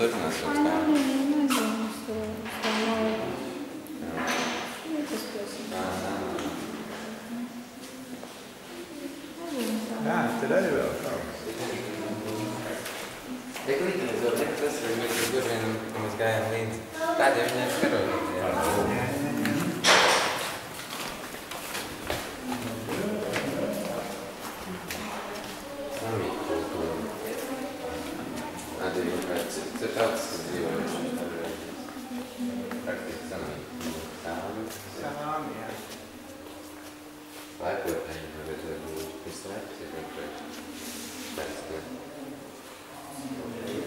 Dove ti nascondi? No, non sto molto spesso. Te l'hai rivelata? E quindi ne so, adesso il giorno come si chiama lì? Dai, devi venire a fare. Vai poi vedere questa è sempre